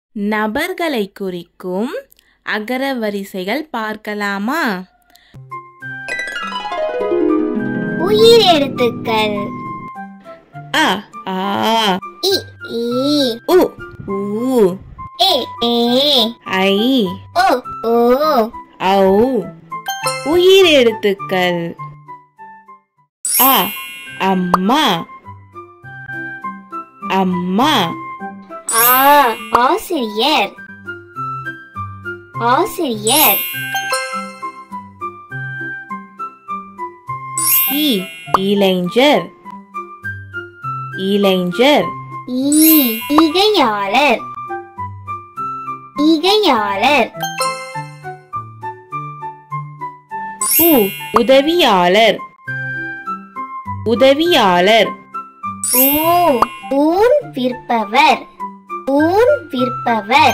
நபர்களை குறிக்கும் அகரவரிசைகள் பார்க்கலாமா? உயிர் எழுத்துக்கள் அ ஆ இ ஈ உ ஊ ஏ ஏ ஐ ஓ ஓ ஔ. உயிர் எழுத்துக்கள் அ அம்மா அம்மா. ஆ ஆசிரியர் ஆசிரியர். இ இளைஞர் இளைஞர். ஈ ஈகையாளர் ஈகையாளர். உ உதவியாளர் உதவியாளர். ஊ ஊன் விற்பவர் ஊன் விற்பவர்.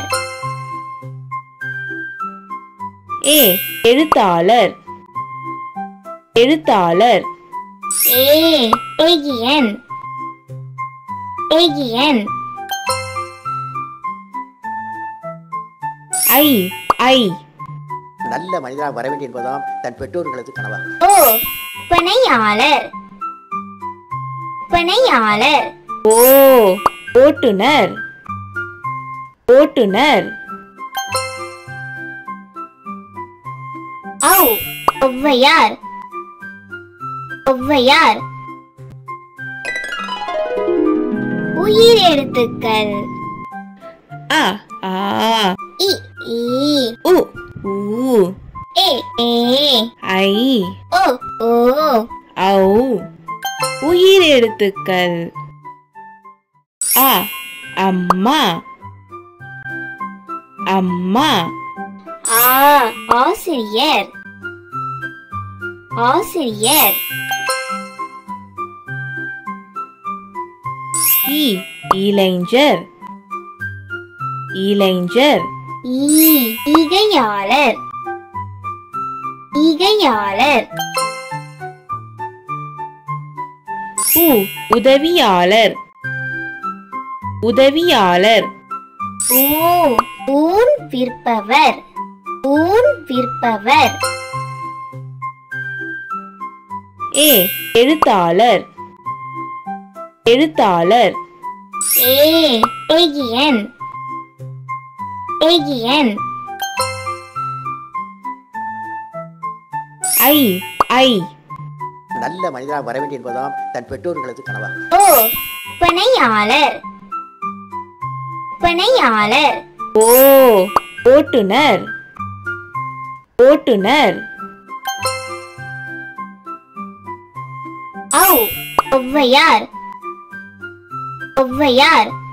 ஏ எழுத்தாளர் எழுத்தாளர். ஏ ஏகியன் ஏகியன். ஐ ஐ நல்ல மனிதராக வர வேண்டும் என்பதாம் தன் பெற்றோர்களது கனவாகும். ஓ பனையாளர் பனையாளர். ஓ ஓட்டுனர் ஓட்டுனர். ஔ ஒவ்வையார் ஒவ்வையார். உயிர் எழுத்துக்கள் அ ஆ இ ஈ உ ஊ ஏ ஏ ஐ ஓ ஓ ஔ. உயிர் எழுத்துக்கள் அ அம்மா அம்மா. ஆ ஆசிரியர் ஆசிரியர். இ இளைஞர் இளைஞர். ஈ ஈகையாளர் ஈகையாளர். உ உதவியாளர் உதவியாளர். ஊ ஊன் விற்பவர் ஊன் விற்பவர். ஏ எழுத்தாளர் எழுத்தாளர். ஏ ஏகியன் ஏகியன். ஐ ஐ நல்ல மனிதராக வர வேண்டும் என்பதாம் தன் பெற்றோர்களது கனவாகும். ஓ பனையாளர் பனையாளர். ஓ ஓட்டுனர் ஓட்டுனர். ஔ ஒவ்வையார் ஒவ்வையார்.